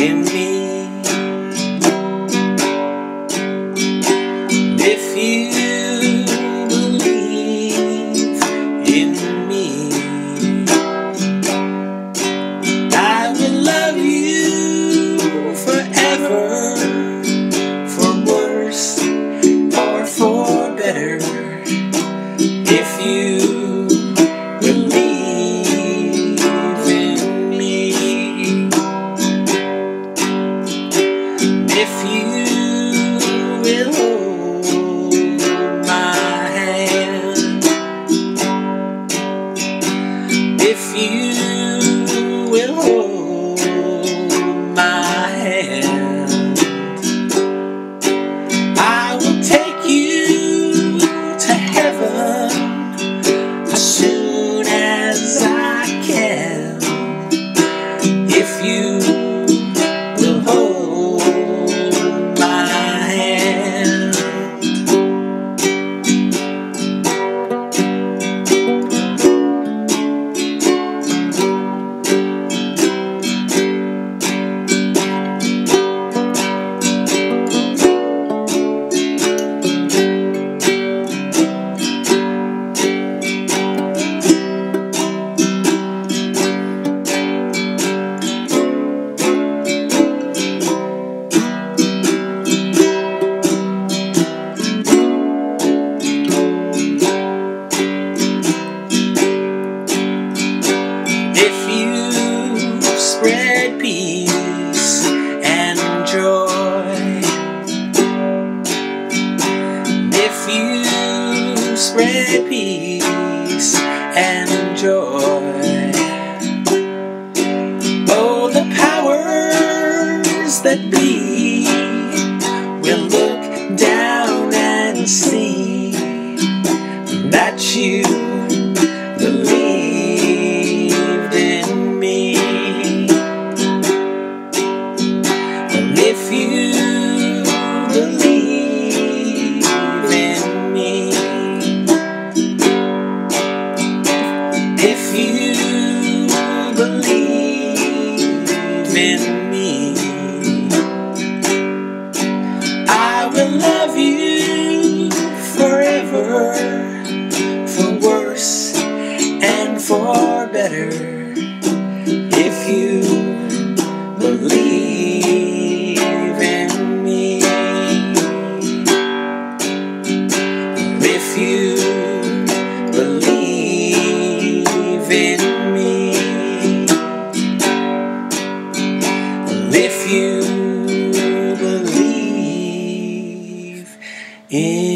in me. If you believe in me, I will love you forever, for worse or for better. If you believe in me, if you will hold my hand, if you will hold my hand, I will take you to heaven as soon as I can. If you will hold my hand. If you spread peace and joy, if you spread peace and joy, oh, the powers that be will look down and see that you believed in me. Well, if you believe in me, if you believe in me, I will love you forever, for worse and for better. If you believe in me, if you believe in me, if you believe in